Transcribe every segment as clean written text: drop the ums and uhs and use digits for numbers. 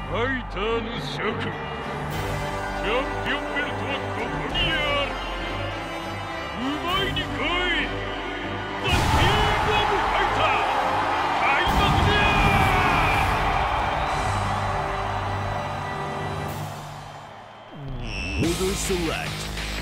ファイターの諸君、チャンピオンベルトはここにある。奪いに来い。ザ・キング・オブ・ファイター、開幕だ。 Order select.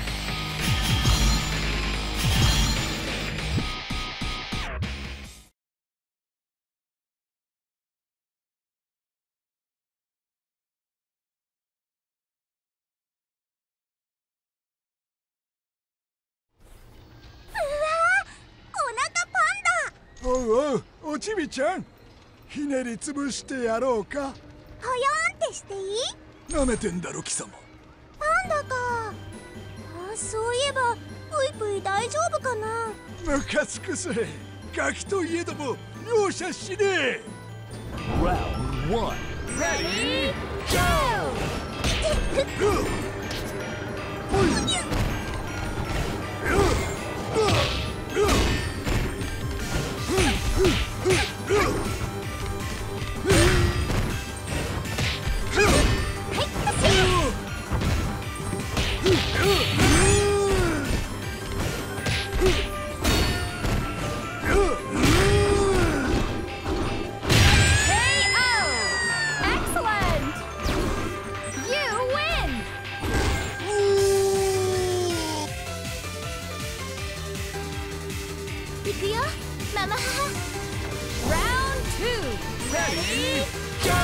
おう、おちびちゃん、ひねりつぶしてやろうか。 ぽよんってしていい？ なめてんだろ貴様。 パンダか。そういえばぷいぷい大丈夫かな。 ムカつくぜ。ガキといえども容赦しねえ。 Round 1. Ready, go! いくよ、ママ母。Round 2. Ready, go!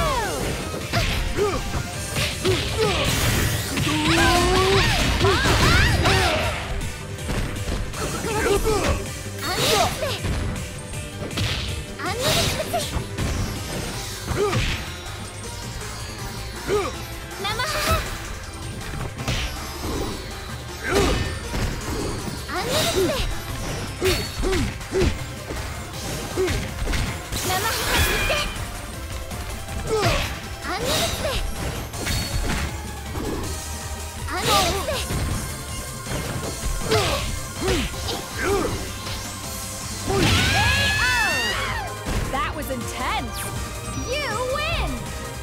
ここからです。アンニュルスママ母。アンニュルス生ハマってアンニュルスアンニュルス That was intense! You win!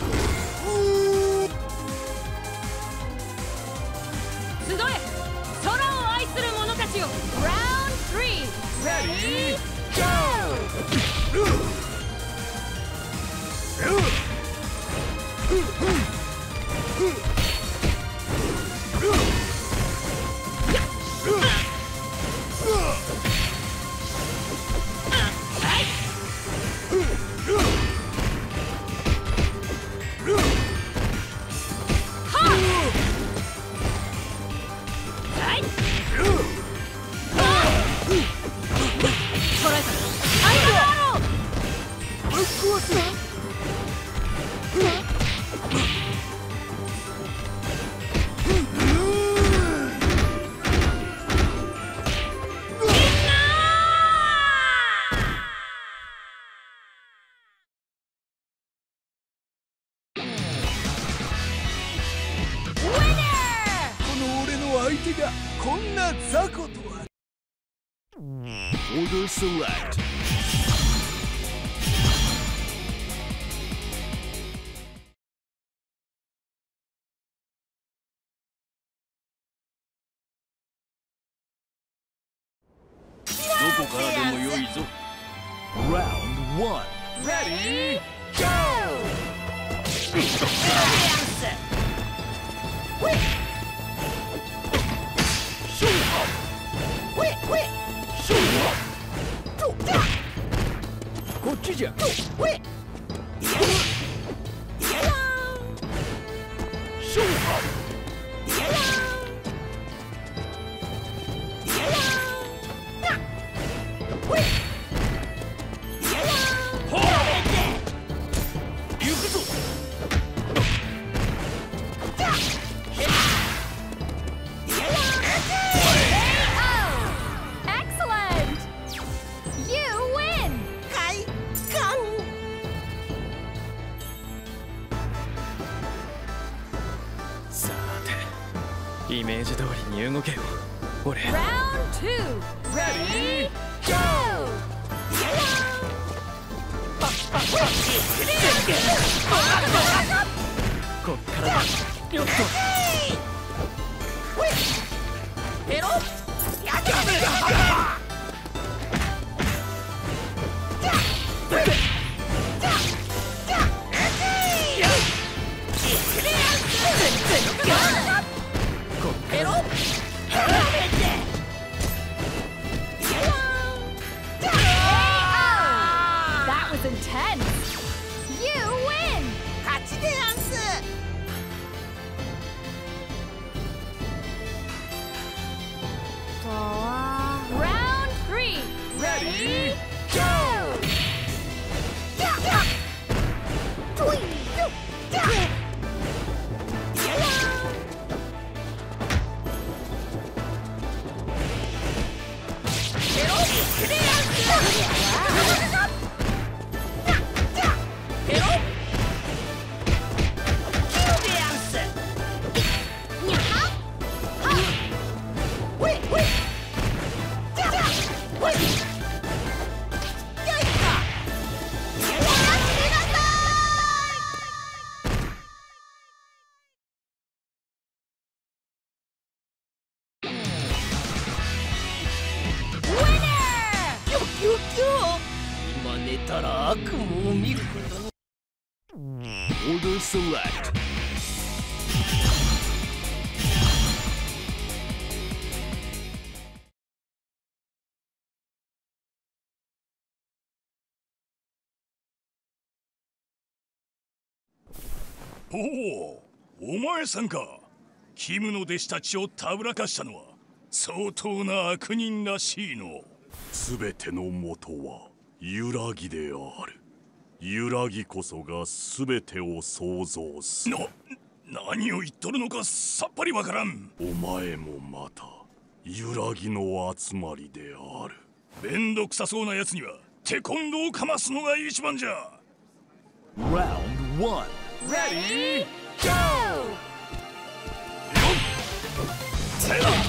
集え空を愛する者たちよ Round 3 Ready, go! Order select. Round 1. Ready, go! Excellent! You win! さて、イメージ通りに動けよ、俺。 Round 2 Ready, go! こっからだ。よっとペロやっペロ That was intense. You win. 勝ちでやんす。 Round 3. Ready? Go. 今寝たら悪夢を見ることに。 Order select. おお、お前さんか。キムの弟子たちをたぶらかしたのは相当な悪人らしいの。 すべての元は揺らぎである。揺らぎこそがすべてを創造する。 何を言っとるのかさっぱりわからん。 お前もまた揺らぎの集まりである。 めんどくさそうなやつにはテコンドーをかますのが一番じゃ。 Round 1. Ready? Go. せだ。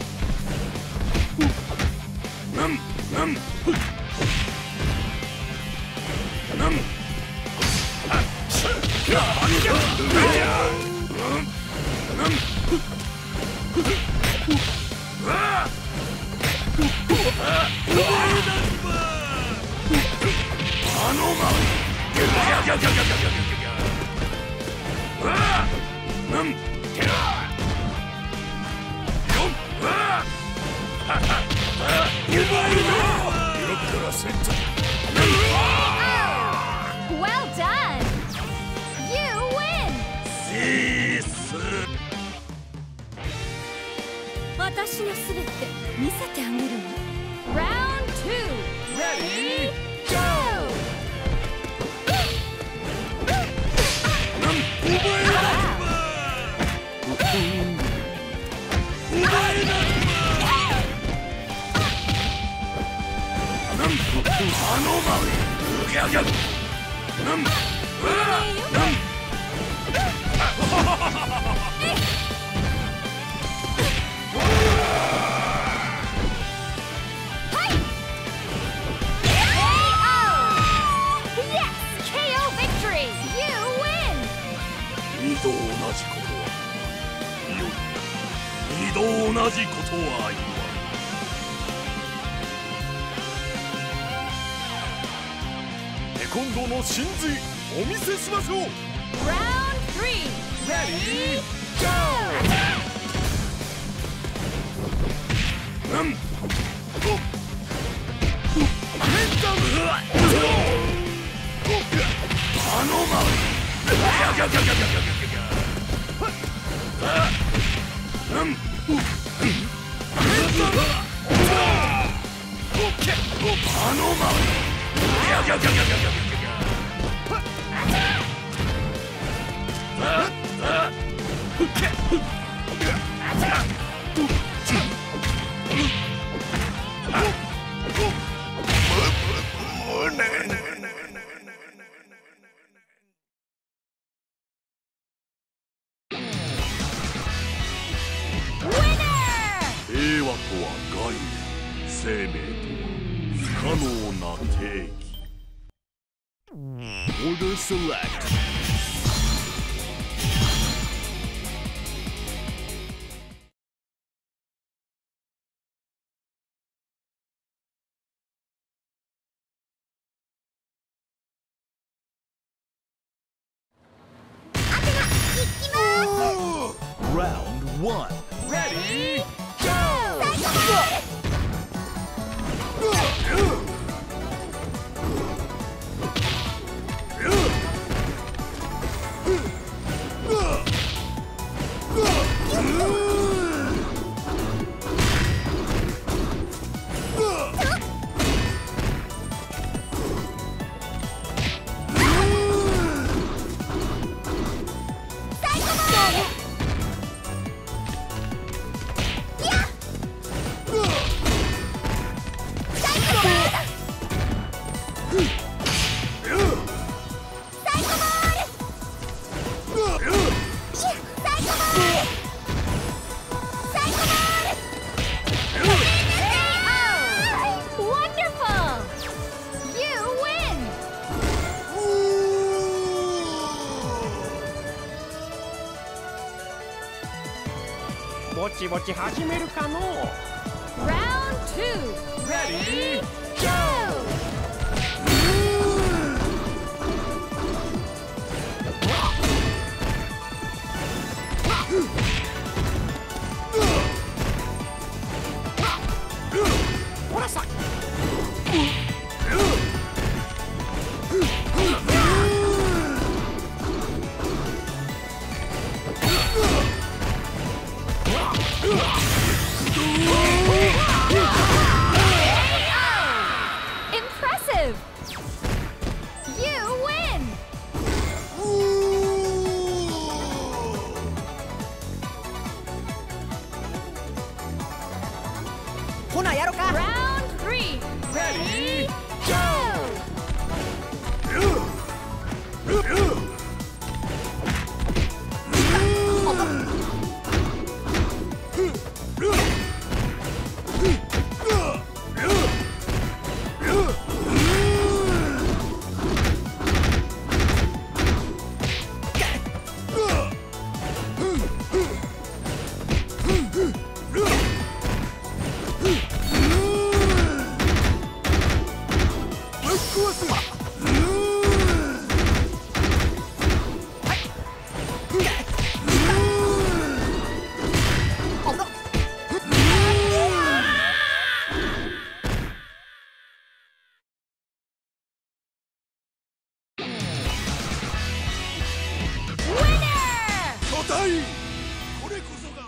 Well done. You win. 私のすべて見せてあげるわ。Round 2. Ready? Go. 二度同じことは言わん。テコンドーの真髄お見せしましょう。 Round 3. Ready? Go. 平和とは概念、生命とは不可能な定義。 Order select. one. Ready? ぼちぼち始めるかのう。 Round 2. Ready? Go! Impressive! You win! Round 3. Ready? Go! Winner! これこそが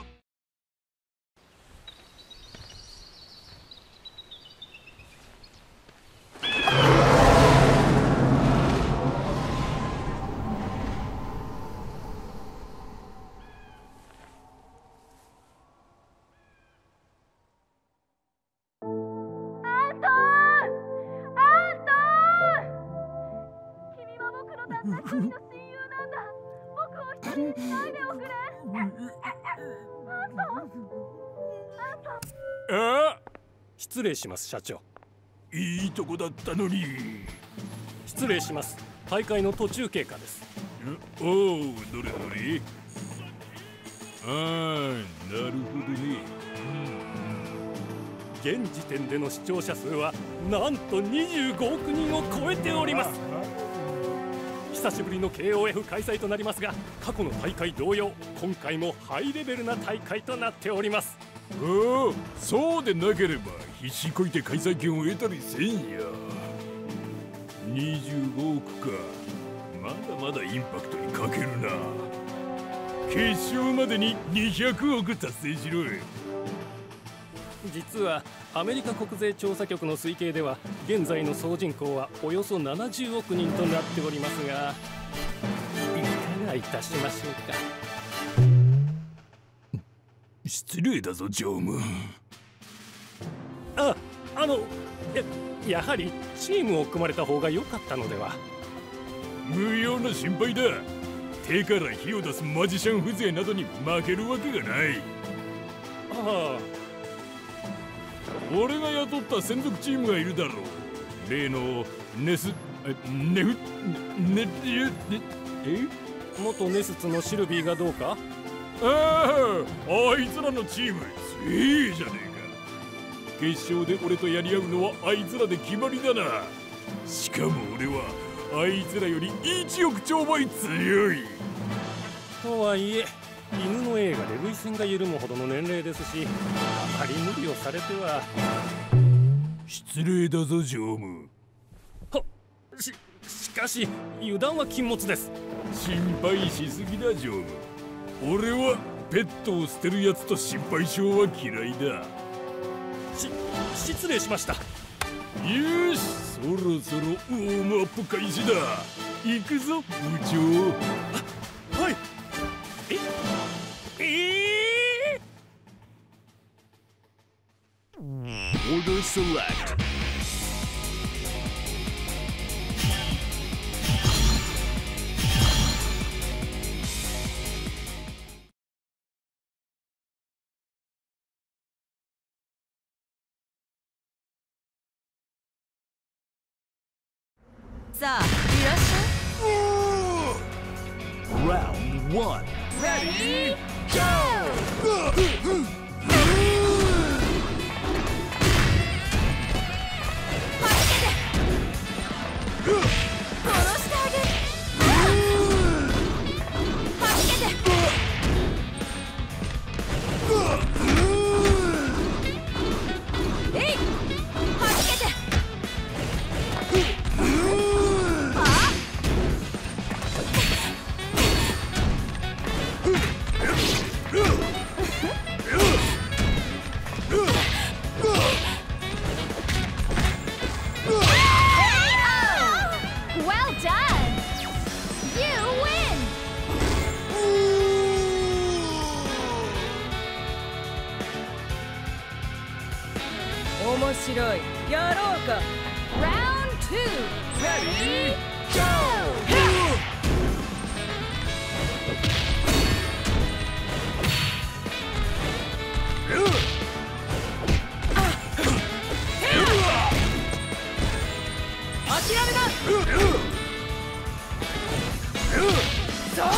失礼します社長。 いいとこだったのに。 失礼します。大会の途中経過です。 おお、どれどれ。ああ、なるほどね。 現時点での視聴者数はなんと25億人を超えております。久しぶりの KOF 開催となりますが、過去の大会同様、今回もハイレベルな大会となっております。 おお、そうでなければ必死こいて開催権を得たりせんや。25億か、まだまだインパクトに欠けるな。決勝までに200億達成しろよ。 実はアメリカ国税調査局の推計では、現在の総人口はおよそ70億人となっておりますが、いかがいたしましょうか。 失礼だぞ常務。 やはりチームを組まれた方が良かったのでは。 無用な心配だ。手から火を出すマジシャン風情などに負けるわけがない。 ああ、 俺が雇った専属チームがいるだろう。例の元ネスツのシルビーがどうか。 あいつらのチーム強えじゃねえか。決勝で俺とやり合うのはあいつらで決まりだな。しかも俺はあいつらより1億兆倍強い。 とはいえ犬の映画で涙腺が緩むほどの年齢ですし、あまり無理をされては。 失礼だぞ常務。 しかし油断は禁物です。 心配しすぎだ常務。俺はペットを捨てるやつと心配性は嫌いだ。 失礼しました。 よし、そろそろウォームアップ開始だ。行くぞ部長。 はい。 Order select. Round 1. Ready, go! 面白い。やろうか。Round 2. Ready, go! 諦めだ。それ。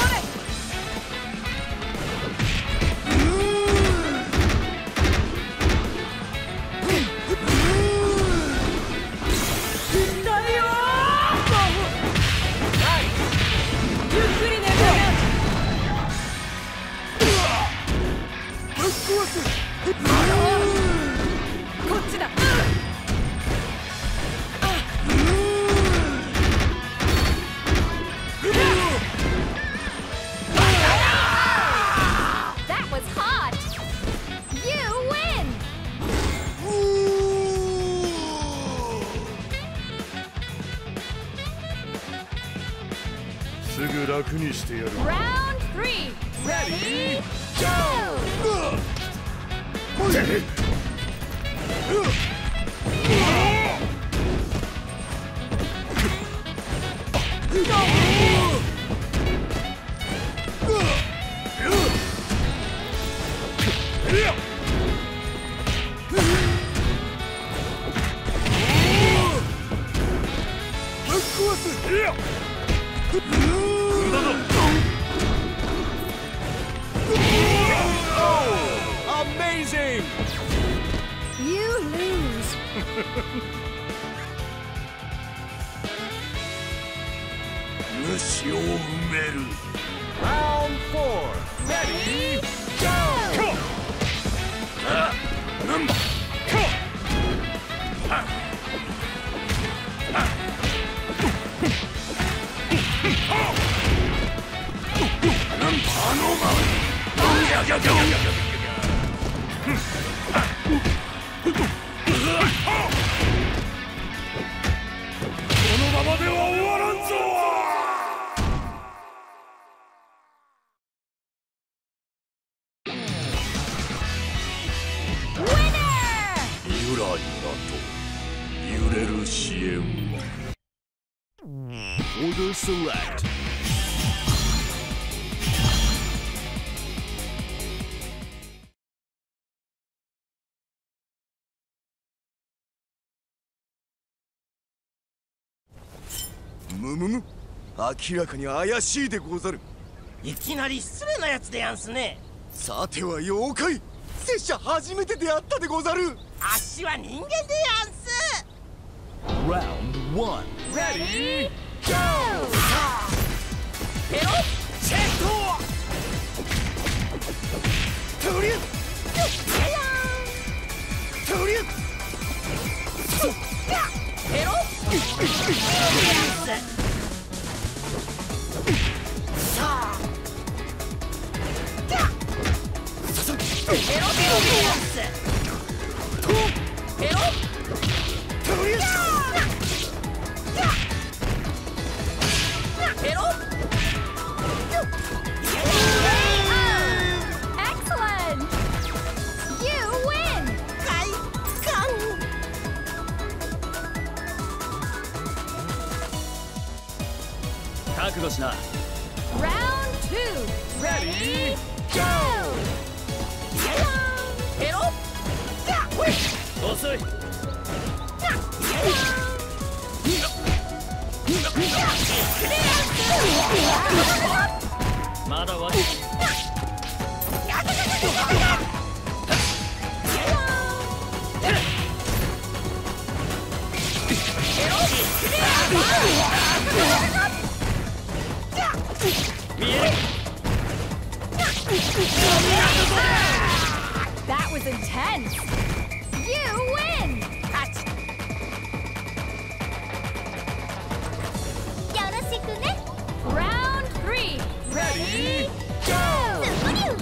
こっちだ。That was hot. You win. すぐ楽にしてやる。 Round 3. Ready, go! 虫を埋める。 Round 4. Ready, go! このままでは終わらんぞ。ゆらゆらと揺れる支援は。 Order select. むむむ、明らかに怪しいでござる。 いきなり失礼なやつでやんすね。 さては妖怪、拙者初めて出会ったでござる。 あっしは人間でやんす。 Round 1. Ready, go! ペロッチェット。 覚悟しな。 Round 2. Ready? Go! 遅い。まだわ。 That was intense. You win. Round 3. Ready? Go!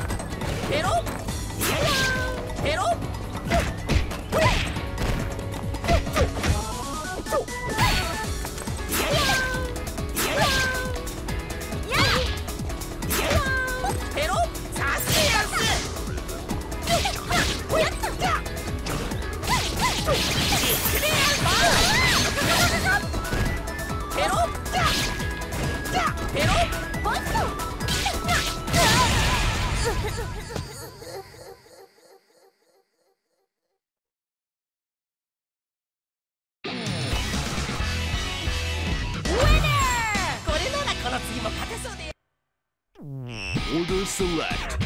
Order select.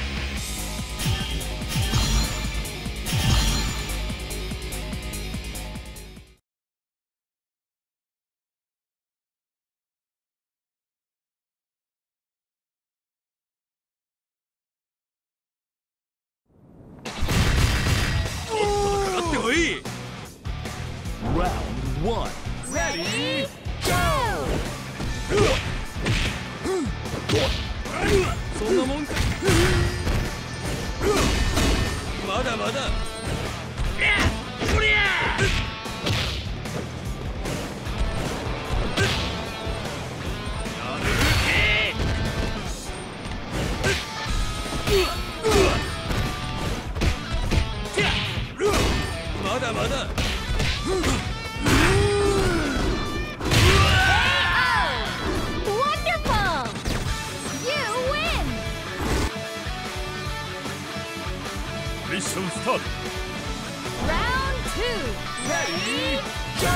Round 1. Ready? Go! そんなもんか。まだまだ。まだまだ。 Mission start. Round 2. Ready? Go!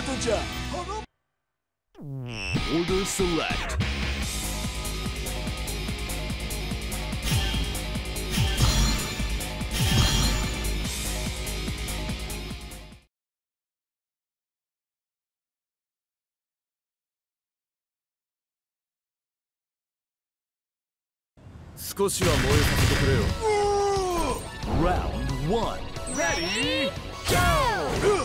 ことじゃ。 Order select. Round 1. Ready, go!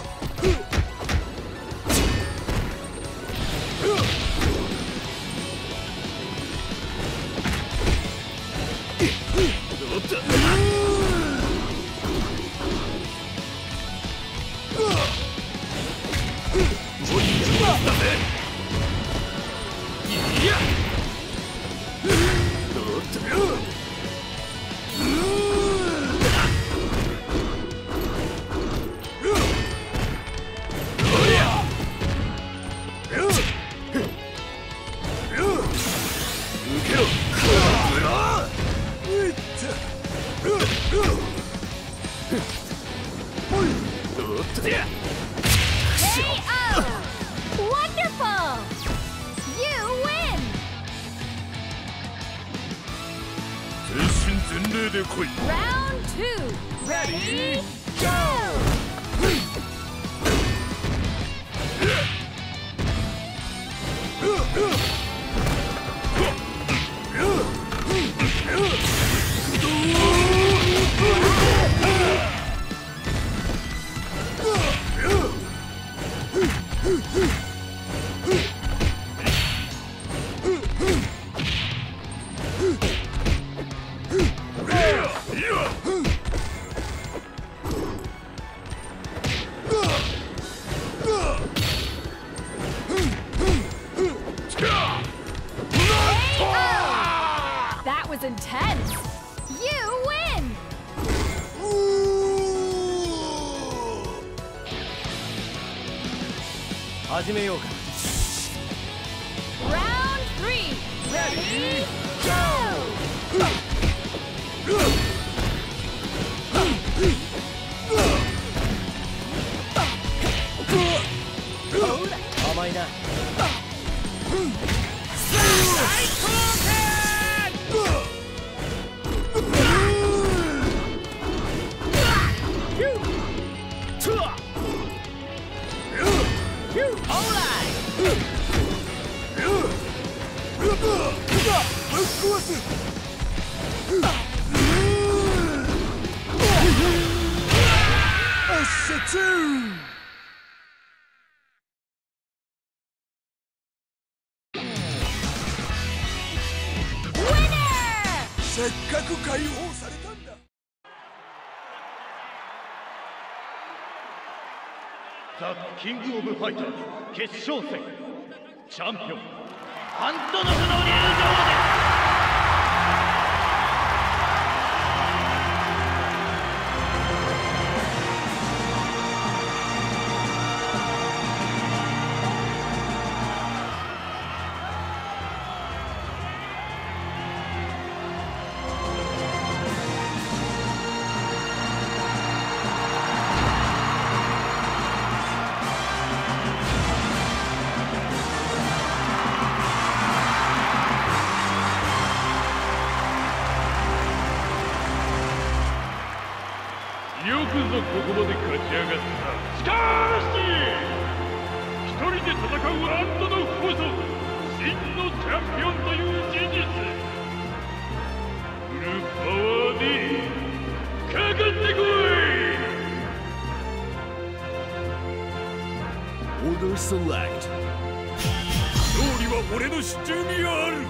Wonderful! You win! 全身全霊で来い。 Round 2, ready, go! That was intense! You win! Round 3, ready, go! Winner! せっかく解放されたんだ。 ザ・キング・オブ・ファイターズ決勝戦チャンピオンアントノフの入場です。よくぞここまで勝ち上がった。しかし一人で戦うアントノフこそ真のチャンピオンという事実。フルパワーでかかってこい。 Order select. 勝利は俺の手中にある。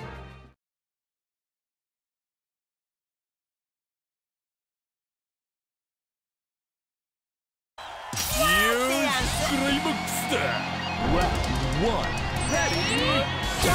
クライマックスだ。 Round 1. Ready, go!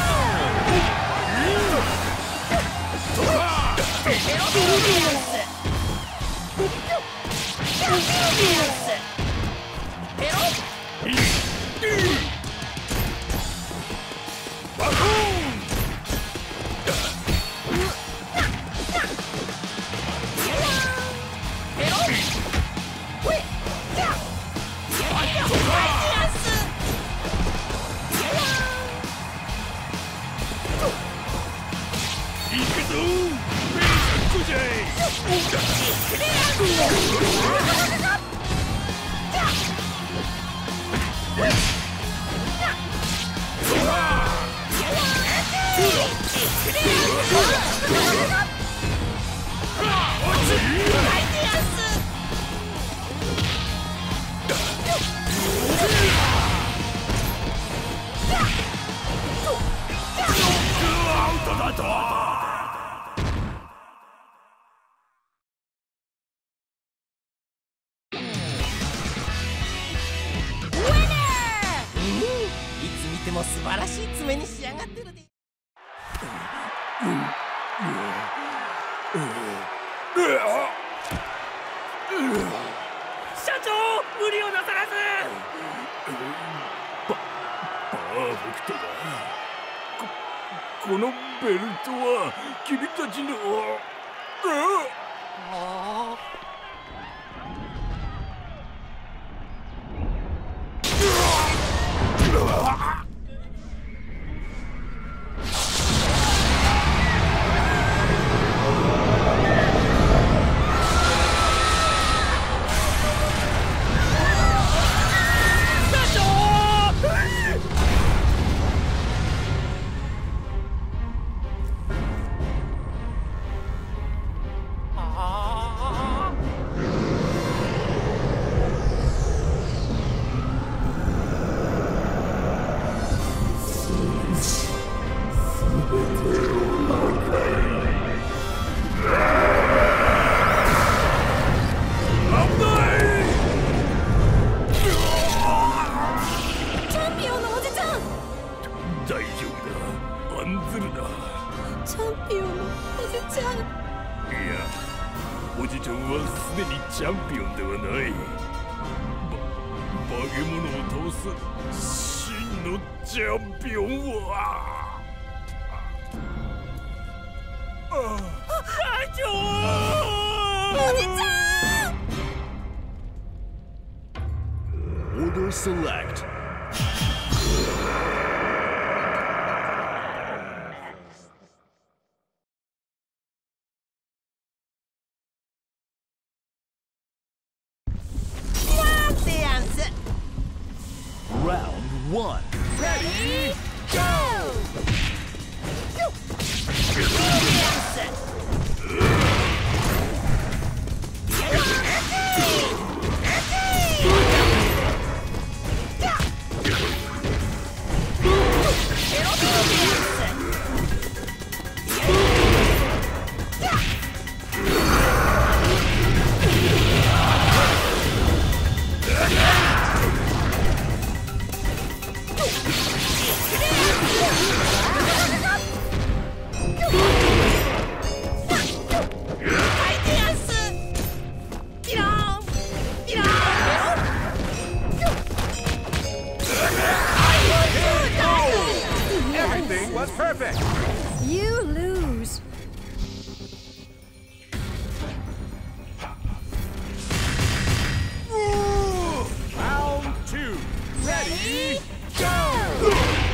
行くぞベルサッコじゃアウトだといつ見ても素晴らしい爪に仕上がってるで。 社長、無理をなさらず。 パーフェクトだ。このベルトは君たちの。おじちゃんはすでにチャンピオンではない。化け物を倒す真のチャンピオンは社長、 おじちゃん。 Order select. Round 1. Ready, go! Everything was perfect. You lose. Round 2. Ready, go!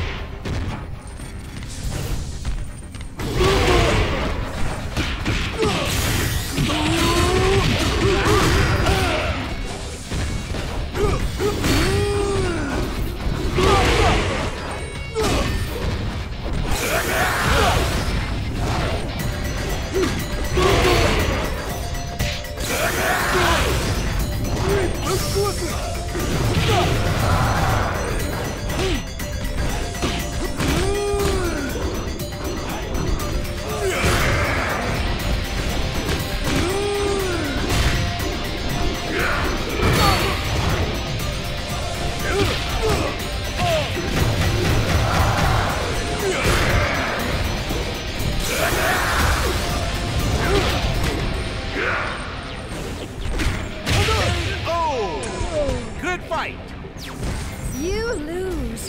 Good fight. You lose.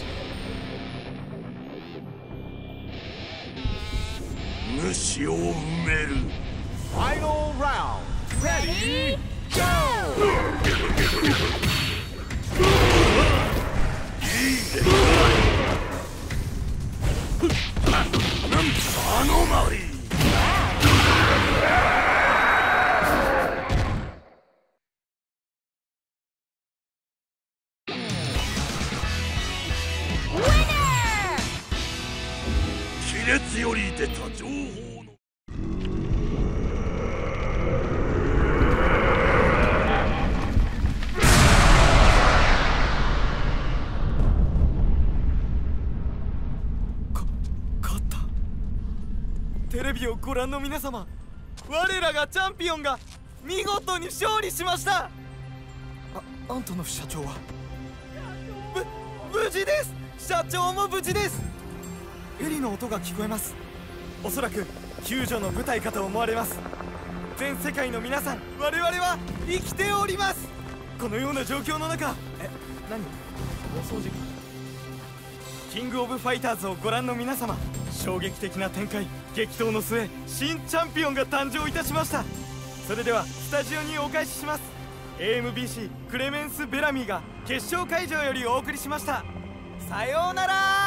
主を埋める。 Final round. Ready, go! アノマリー。 テレビをご覧の皆様、我らがチャンピオンが見事に勝利しました。アントノフ社長は無事です。社長も無事です。エリの音が聞こえます。おそらく救助の部隊かと思われます。全世界の皆さん、我々は生きております。このような状況の中、何？お掃除か？キングオブファイターズをご覧の皆様、衝撃的な展開、激闘の末、新チャンピオンが誕生いたしました。それではスタジオにお返しします。 AMBC クレメンス・ベラミーが決勝会場よりお送りしました。さようなら。